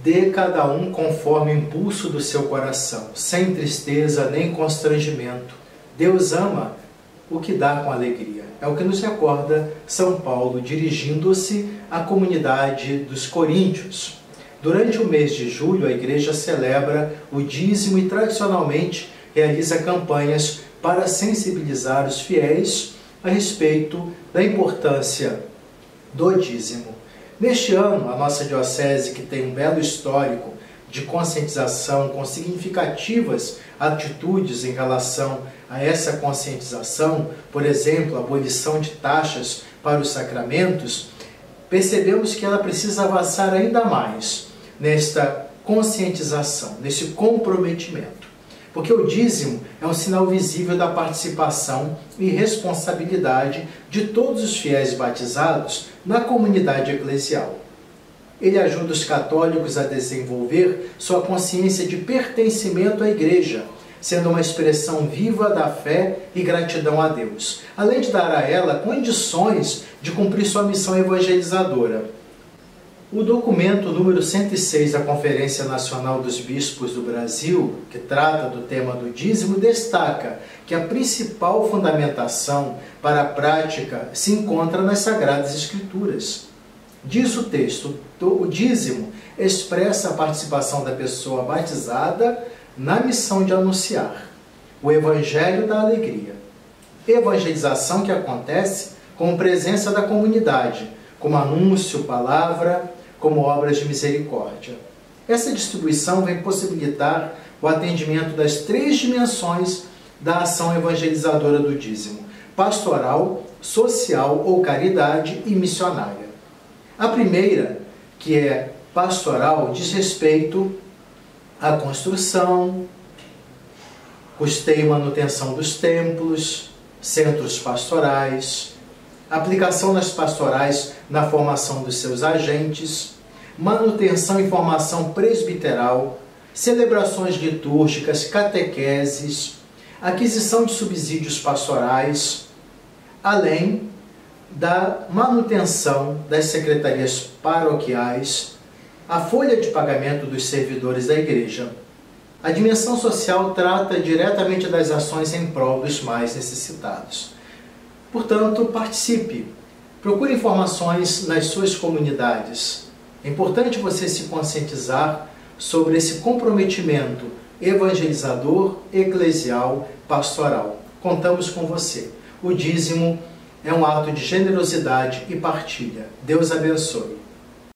Dê cada um conforme o impulso do seu coração, sem tristeza nem constrangimento. Deus ama o que dá com alegria. É o que nos recorda São Paulo, dirigindo-se à comunidade dos coríntios. Durante o mês de julho, a igreja celebra o dízimo e tradicionalmente realiza campanhas para sensibilizar os fiéis a respeito da importância do dízimo. Neste ano, a nossa diocese, que tem um belo histórico de conscientização com significativas atitudes em relação a essa conscientização, por exemplo, a abolição de taxas para os sacramentos, percebemos que ela precisa avançar ainda mais nesta conscientização, nesse comprometimento. Porque o dízimo é um sinal visível da participação e responsabilidade de todos os fiéis batizados na comunidade eclesial. Ele ajuda os católicos a desenvolver sua consciência de pertencimento à Igreja, sendo uma expressão viva da fé e gratidão a Deus, além de dar a ela condições de cumprir sua missão evangelizadora. O documento número 106 da Conferência Nacional dos Bispos do Brasil, que trata do tema do dízimo, destaca que a principal fundamentação para a prática se encontra nas Sagradas Escrituras. Diz o texto, o dízimo expressa a participação da pessoa batizada na missão de anunciar o Evangelho da Alegria. Evangelização que acontece com presença da comunidade, como anúncio, palavra, como obras de misericórdia. Essa distribuição vem possibilitar o atendimento das três dimensões da ação evangelizadora do dízimo: pastoral, social ou caridade e missionária. A primeira, que é pastoral, diz respeito à construção, custeio e manutenção dos templos, centros pastorais, aplicação das pastorais na formação dos seus agentes, manutenção e formação presbiteral, celebrações litúrgicas, catequeses, aquisição de subsídios pastorais, além da manutenção das secretarias paroquiais, a folha de pagamento dos servidores da igreja. A dimensão social trata diretamente das ações em prol dos mais necessitados. Portanto, participe, procure informações nas suas comunidades. É importante você se conscientizar sobre esse comprometimento evangelizador, eclesial, pastoral. Contamos com você. O dízimo é um ato de generosidade e partilha. Deus abençoe.